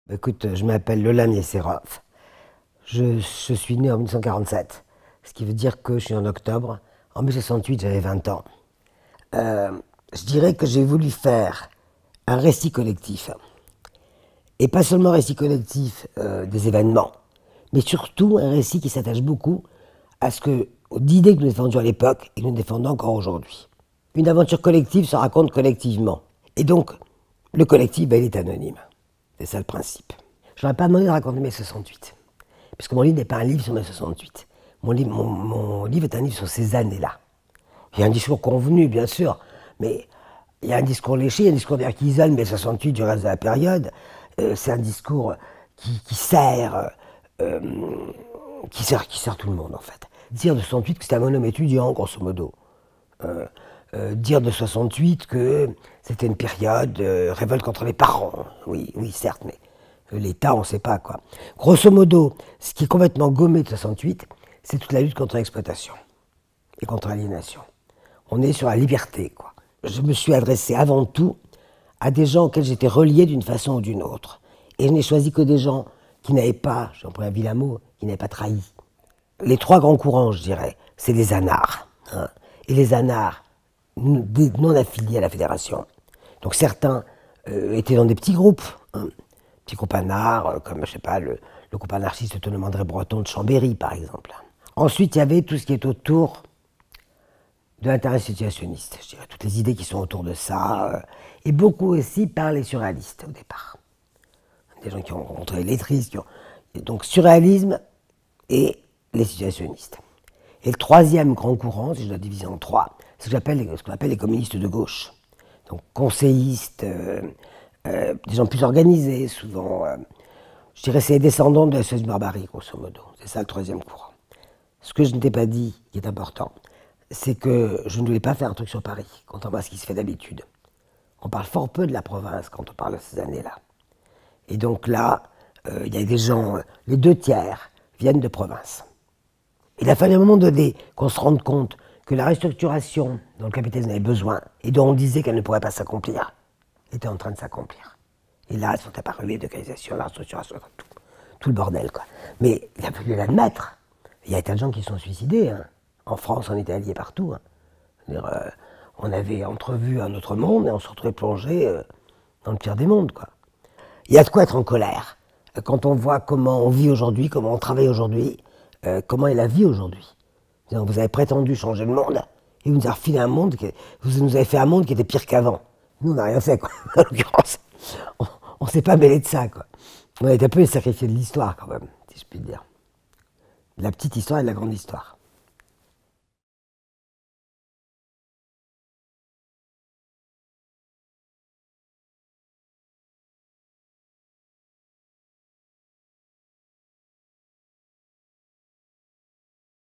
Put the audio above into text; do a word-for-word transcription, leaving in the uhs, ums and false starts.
Écoute, je m'appelle Lola Niesserov. Je, je suis né en mille neuf cent quarante-sept, ce qui veut dire que je suis en octobre. En mille neuf cent soixante-huit, j'avais vingt ans. Euh, je dirais que j'ai voulu faire un récit collectif. Et pas seulement un récit collectif euh, des événements, mais surtout un récit qui s'attache beaucoup à ce que, aux idées que nous défendions à l'époque et que nous défendons encore aujourd'hui. Une aventure collective se raconte collectivement. Et donc, le collectif, ben, il est anonyme. C'est ça le principe. Je n'aurais pas demandé de raconter mai soixante-huit, puisque mon livre n'est pas un livre sur mai soixante-huit. Mon livre, mon, mon livre est un livre sur ces années-là. Il y a un discours convenu, bien sûr, mais il y a un discours léché, il y a un discours d'ailleurs qui isole mai soixante-huit du reste de la période. Euh, c'est un discours qui, qui sert, euh, qui sert, qui sert tout le monde en fait. Dire de soixante-huit que c'était un bonhomme étudiant, grosso modo. Euh, euh, dire de soixante-huit que c'était une période euh, révolte contre les parents. Oui, oui, certes, mais l'État, on ne sait pas quoi. Grosso modo, ce qui est complètement gommé de soixante-huit, c'est toute la lutte contre l'exploitation et contre l'aliénation. On est sur la liberté, quoi. Je me suis adressé avant tout à des gens auxquels j'étais relié d'une façon ou d'une autre. Et je n'ai choisi que des gens qui n'avaient pas, j'emploie un vilain mot, qui n'avaient pas trahi. Les trois grands courants, je dirais, c'est les anards. Hein. Et les anards non affiliés à la fédération. Donc certains euh, étaient dans des petits groupes, hein, petits groupes anards, euh, comme je sais pas, le, le groupe anarchiste autonome André Breton de Chambéry, par exemple. Ensuite, il y avait tout ce qui est autour de l'intérêt situationniste, je dirais, toutes les idées qui sont autour de ça, euh, et beaucoup aussi par les surréalistes au départ. Des gens qui ont rencontré les lettristes, qui ont... donc surréalisme et les situationnistes. Et le troisième grand courant, si je dois diviser en trois, c'est ce qu'on appelle les communistes de gauche. Donc conseillistes, euh, euh, des gens plus organisés, souvent. Euh, je dirais c'est les descendants de la société barbarie, grosso modo. C'est ça le troisième courant. Ce que je ne t'ai pas dit, qui est important, c'est que je ne voulais pas faire un truc sur Paris, contrairement à ce qui se fait d'habitude. On parle fort peu de la province quand on parle de ces années-là. Et donc là, euh, il y a des gens, euh, les deux tiers viennent de province. Il a fallu à un moment donné qu'on se rende compte que la restructuration dont le capitalisme avait besoin et dont on disait qu'elle ne pourrait pas s'accomplir, était en train de s'accomplir. Et là, sont apparues les localisations, la restructuration, tout, tout le bordel, quoi. Mais il a fallu l'admettre. Il y a des gens qui se sont suicidés, hein. En France, en Italie et partout. Hein. C'est-à-dire, euh, on avait entrevu un autre monde et on se retrouvait plongé euh, dans le pire des mondes, quoi. Il y a de quoi être en colère. Quand on voit comment on vit aujourd'hui, comment on travaille aujourd'hui, euh, comment est la vie aujourd'hui. Vous avez prétendu changer le monde, et vous nous avez refilé un monde, qui, vous nous avez fait un monde qui était pire qu'avant. Nous, on n'a rien fait, quoi. En l'occurrence, on ne s'est pas mêlé de ça, quoi. On a été un peu les sacrifiés de l'histoire, quand même, si je puis dire. De la petite histoire et de la grande histoire.